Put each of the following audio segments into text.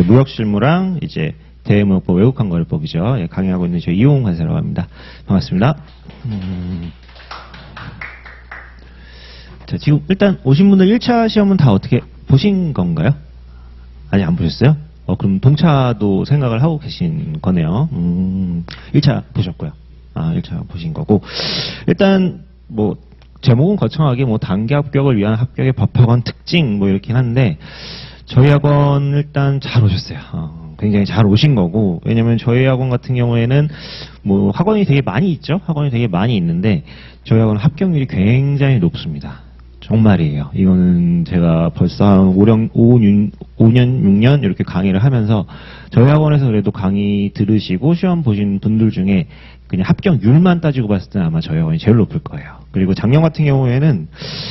무역실무랑 이제 대외무역법 외국항거래법이죠. 예, 강의하고 있는 저희 이용훈 간사라고 합니다. 반갑습니다. 자, 지금 일단 오신 분들 1차 시험은 다 어떻게 보신 건가요? 아직 안 보셨어요? 그럼 동차도 생각을 하고 계신 거네요. 1차 보셨고요. 1차 보신 거고. 일단, 뭐, 제목은 거창하게 뭐 단기 합격을 위한 합격의 법학원 특징 뭐 이렇긴 한데, 저희 학원 일단 잘 오셨어요. 굉장히 잘 오신 거고, 왜냐면 저희 학원 같은 경우에는 뭐 학원이 되게 많이 있죠? 학원이 되게 많이 있는데, 저희 학원 합격률이 굉장히 높습니다. 정말이에요. 이거는 제가 벌써 한 5년, 6년 이렇게 강의를 하면서 저희 학원에서 그래도 강의 들으시고 시험 보신 분들 중에 그냥 합격률만 따지고 봤을 때는 아마 저희 학원이 제일 높을 거예요. 그리고 작년 같은 경우에는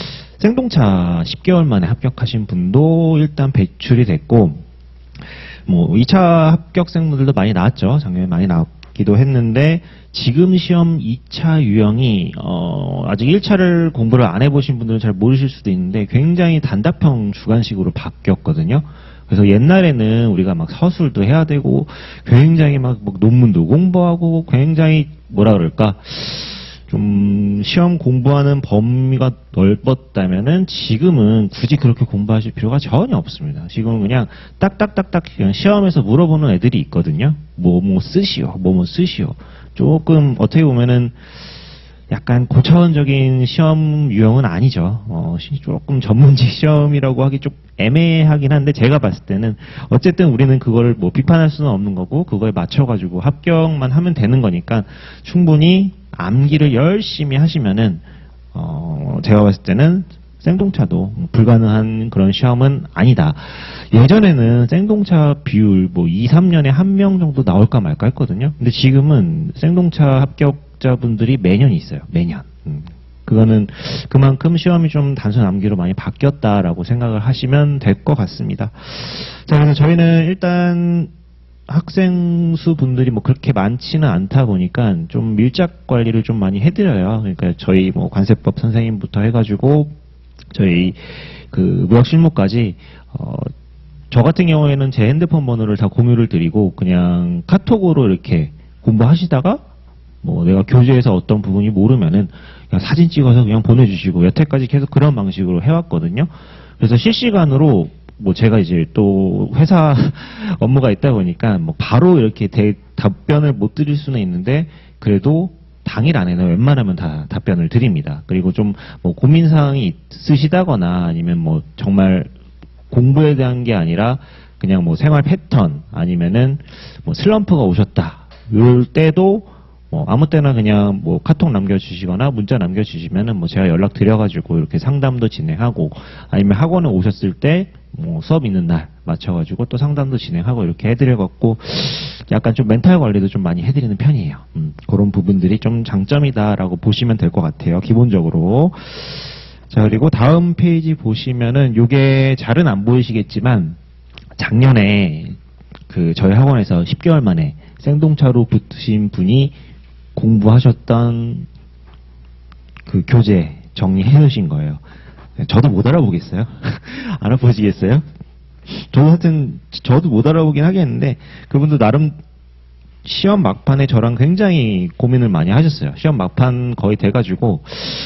생동차 10개월 만에 합격하신 분도 일단 배출이 됐고, 뭐 2차 합격생분들도 많이 나왔죠. 작년에 많이 나왔기도 했는데 지금 시험 2차 유형이 아직 1차를 공부를 안 해보신 분들은 잘 모르실 수도 있는데 굉장히 단답형 주관식으로 바뀌었거든요. 그래서 옛날에는 우리가 막 서술도 해야 되고 굉장히 막 논문도 공부하고 굉장히 뭐라 그럴까 좀 시험 공부하는 범위가 넓었다면은 지금은 굳이 그렇게 공부하실 필요가 전혀 없습니다. 지금은 그냥 딱딱딱딱 그냥 시험에서 물어보는 애들이 있거든요. 뭐 쓰시오, 뭐 쓰시오. 조금 어떻게 보면은 약간 고차원적인 시험 유형은 아니죠. 조금 전문직 시험이라고 하기 좀 애매하긴 한데 제가 봤을 때는 어쨌든 우리는 그걸 뭐 비판할 수는 없는 거고 그거에 맞춰가지고 합격만 하면 되는 거니까 충분히 암기를 열심히 하시면은 제가 봤을 때는 생동차도 불가능한 그런 시험은 아니다. 예전에는 생동차 비율 뭐 2, 3년에 1명 정도 나올까 말까 했거든요. 근데 지금은 생동차 합격자분들이 매년 있어요. 매년. 그거는 그만큼 시험이 좀 단순 암기로 많이 바뀌었다라고 생각을 하시면 될 것 같습니다. 자, 그래서 저희는 일단 학생 수 분들이 뭐 그렇게 많지는 않다 보니까 좀 밀착 관리를 좀 많이 해드려요. 그러니까 저희 뭐 관세법 선생님부터 해가지고 저희 그 무역 실무까지 저 같은 경우에는 제 핸드폰 번호를 다 공유를 드리고 그냥 카톡으로 이렇게 공부하시다가 뭐 내가 교재에서 어떤 부분이 모르면은 그냥 사진 찍어서 그냥 보내주시고 여태까지 계속 그런 방식으로 해왔거든요. 그래서 실시간으로 뭐 제가 이제 또 회사 업무가 있다 보니까 뭐 바로 이렇게 답변을 못 드릴 수는 있는데 그래도 당일 안에는 웬만하면 다 답변을 드립니다. 그리고 좀 뭐 고민사항이 있으시다거나 아니면 뭐 정말 공부에 대한 게 아니라 그냥 뭐 생활 패턴 아니면은 뭐 슬럼프가 오셨다. 이럴 때도 뭐 아무 때나 그냥 뭐 카톡 남겨주시거나 문자 남겨주시면은 뭐 제가 연락 드려가지고 이렇게 상담도 진행하고 아니면 학원에 오셨을 때 뭐 수업 있는 날 맞춰가지고 또 상담도 진행하고 이렇게 해드려갖고 약간 좀 멘탈 관리도 좀 많이 해드리는 편이에요. 그런 부분들이 좀 장점이다라고 보시면 될 것 같아요. 기본적으로. 자, 그리고 다음 페이지 보시면은 요게 잘은 안 보이시겠지만 작년에 그 저희 학원에서 10개월 만에 생동차로 붙으신 분이 공부하셨던 그 교재 정리해 놓으신 거예요. 저도 못 알아보겠어요? 알아보시겠어요? 저도 못 알아보긴 하겠는데 그분도 나름 시험 막판에 저랑 굉장히 고민을 많이 하셨어요. 시험 막판 거의 돼가지고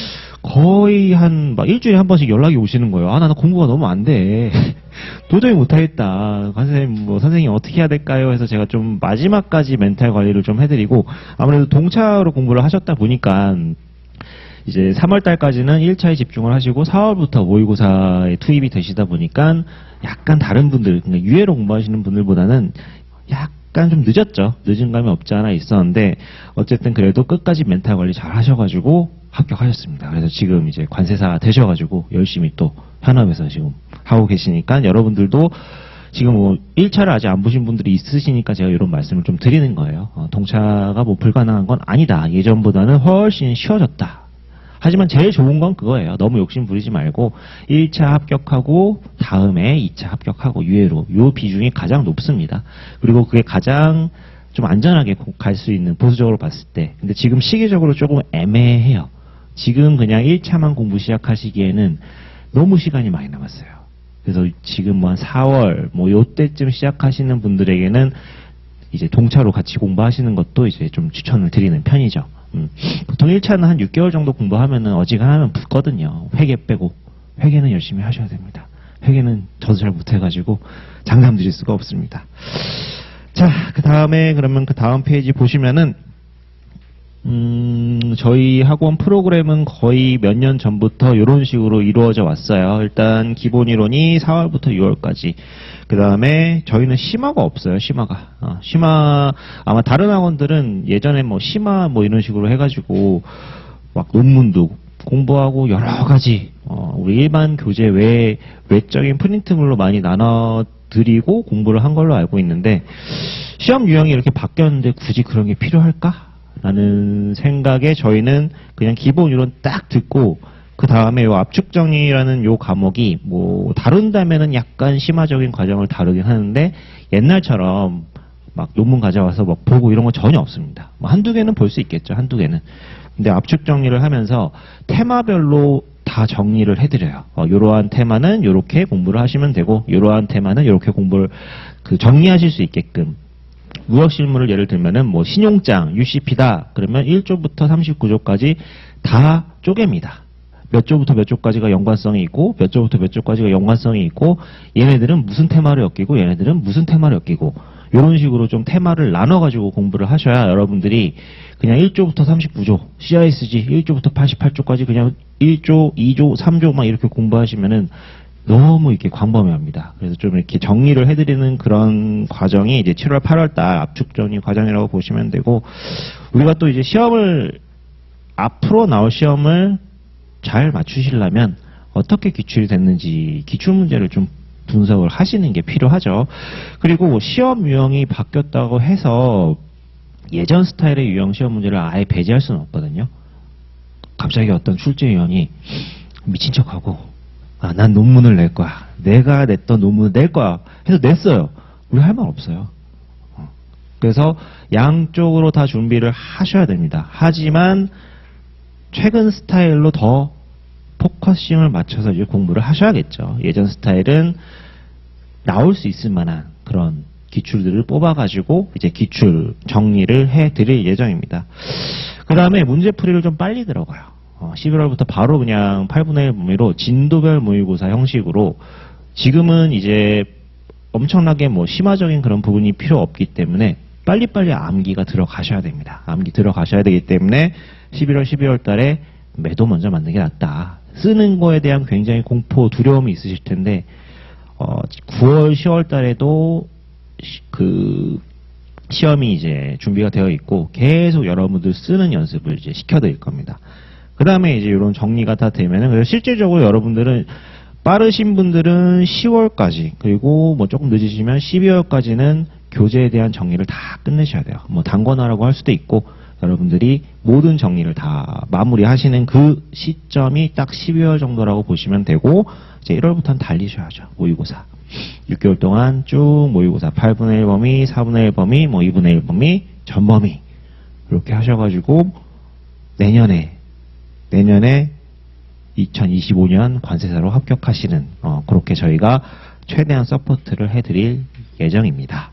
거의 한 막 일주일에 한 번씩 연락이 오시는 거예요. 나는 공부가 너무 안 돼. 도저히 못하겠다. 선생님, 뭐 선생님 어떻게 해야 될까요? 해서 제가 좀 마지막까지 멘탈 관리를 좀 해드리고 아무래도 동차로 공부를 하셨다 보니까 이제 3월 달까지는 1차에 집중을 하시고 4월부터 모의고사에 투입이 되시다 보니까 약간 다른 분들, 그러니까 유예로 공부하시는 분들보다는 약간 좀 늦었죠. 늦은 감이 없지 않아 있었는데 어쨌든 그래도 끝까지 멘탈 관리 잘 하셔가지고 합격하셨습니다. 그래서 지금 이제 관세사 되셔가지고 열심히 또 현업에서 지금 하고 계시니까 여러분들도 지금 뭐 1차를 아직 안 보신 분들이 있으시니까 제가 이런 말씀을 좀 드리는 거예요. 동차가 뭐 불가능한 건 아니다. 예전보다는 훨씬 쉬워졌다. 하지만 제일 좋은 건 그거예요. 너무 욕심 부리지 말고 1차 합격하고 다음에 2차 합격하고 유예로 요 비중이 가장 높습니다. 그리고 그게 가장 좀 안전하게 갈 수 있는 보수적으로 봤을 때. 근데 지금 시기적으로 조금 애매해요. 지금 그냥 1차만 공부 시작하시기에는 너무 시간이 많이 남았어요. 그래서 지금 뭐 한 4월 뭐 요때쯤 시작하시는 분들에게는 이제 동차로 같이 공부하시는 것도 이제 좀 추천을 드리는 편이죠. 보통 1차는 한 6개월 정도 공부하면은 어지간하면 붙거든요. 회계 빼고. 회계는 열심히 하셔야 됩니다. 회계는 저도 잘 못해가지고 장담 드릴 수가 없습니다. 자, 그 다음에 그러면 그 다음 페이지 보시면은 저희 학원 프로그램은 거의 몇 년 전부터 이런 식으로 이루어져 왔어요. 일단 기본 이론이 4월부터 6월까지. 그 다음에 저희는 심화가 없어요. 심화가. 심화 아마 다른 학원들은 예전에 뭐 심화 뭐 이런 식으로 해가지고 막 논문도 공부하고 여러 가지 우리 일반 교재 외적인 프린트물로 많이 나눠드리고 공부를 한 걸로 알고 있는데 시험 유형이 이렇게 바뀌었는데 굳이 그런 게 필요할까? 라는 생각에 저희는 그냥 기본 이론 딱 듣고 그 다음에 요 압축정리라는 요 과목이 뭐 다룬다면은 약간 심화적인 과정을 다루긴 하는데 옛날처럼 막 논문 가져와서 막 보고 이런 거 전혀 없습니다. 뭐 한두 개는 볼 수 있겠죠. 한두 개는. 근데 압축정리를 하면서 테마별로 다 정리를 해드려요. 이러한 테마는 이렇게 공부를 하시면 되고 이러한 테마는 이렇게 공부를 정리하실 수 있게끔 무역실물을 예를 들면은 뭐 신용장, UCP다. 그러면 1조부터 39조까지 다 쪼갭니다. 몇 조부터 몇 조까지가 연관성이 있고 몇 조부터 몇 조까지가 연관성이 있고 얘네들은 무슨 테마를 엮이고 얘네들은 무슨 테마를 엮이고 이런 식으로 좀 테마를 나눠가지고 공부를 하셔야 여러분들이 그냥 1조부터 39조, CISG 1조부터 88조까지 그냥 1조, 2조, 3조 막 이렇게 공부하시면은 너무 이렇게 광범위합니다. 그래서 좀 이렇게 정리를 해드리는 그런 과정이 이제 7월, 8월 달 압축정리 과정이라고 보시면 되고 우리가 또 이제 시험을 앞으로 나올 시험을 잘 맞추시려면 어떻게 기출이 됐는지 기출 문제를 좀 분석을 하시는 게 필요하죠. 그리고 시험 유형이 바뀌었다고 해서 예전 스타일의 유형 시험 문제를 아예 배제할 수는 없거든요. 갑자기 어떤 출제 위원이 미친 척하고 난 논문을 낼 거야. 내가 냈던 논문을 낼 거야. 해서 냈어요. 우리 할 말 없어요. 그래서 양쪽으로 다 준비를 하셔야 됩니다. 하지만 최근 스타일로 더 포커싱을 맞춰서 이제 공부를 하셔야겠죠. 예전 스타일은 나올 수 있을 만한 그런 기출들을 뽑아가지고 이제 기출 정리를 해드릴 예정입니다. 그 다음에 문제풀이를 좀 빨리 들어가요. 11월부터 바로 그냥 8분의 1 범위로 진도별 모의고사 형식으로 지금은 이제 엄청나게 뭐 심화적인 그런 부분이 필요 없기 때문에 빨리빨리 암기가 들어가셔야 됩니다. 암기 들어가셔야 되기 때문에 11월, 12월 달에 매도 먼저 만드는 게 낫다. 쓰는 거에 대한 굉장히 공포, 두려움이 있으실 텐데 9월, 10월 달에도 그 시험이 이제 준비가 되어 있고 계속 여러분들 쓰는 연습을 이제 시켜드릴 겁니다. 그 다음에 이제 이런 정리가 다 되면은 그래서 실질적으로 여러분들은 빠르신 분들은 10월까지 그리고 뭐 조금 늦으시면 12월까지는 교재에 대한 정리를 다 끝내셔야 돼요. 뭐 단권화라고 할 수도 있고 여러분들이 모든 정리를 다 마무리하시는 그 시점이 딱 12월 정도라고 보시면 되고 이제 1월부터는 달리셔야죠. 모의고사. 6개월 동안 쭉 모의고사 8분의 1 범위, 4분의 1 범위, 뭐 2분의 1 범위, 전 범위 이렇게 하셔가지고 내년에 2025년 관세사로 합격하시는 그렇게 저희가 최대한 서포트를 해드릴 예정입니다.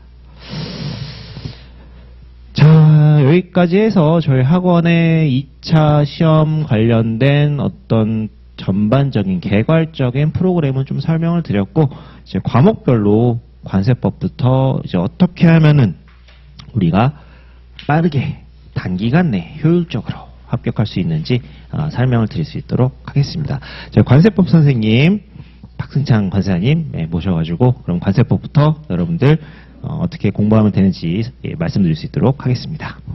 자, 여기까지 해서 저희 학원의 2차 시험 관련된 어떤 전반적인 개괄적인 프로그램은 좀 설명을 드렸고 이제 과목별로 관세법부터 이제 어떻게 하면은 우리가 빠르게 단기간 내 효율적으로 합격할 수 있는지 설명을 드릴 수 있도록 하겠습니다. 저희 관세법 선생님 박승창 관세사님 모셔가지고 그럼 관세법부터 여러분들 어떻게 공부하면 되는지 말씀드릴 수 있도록 하겠습니다.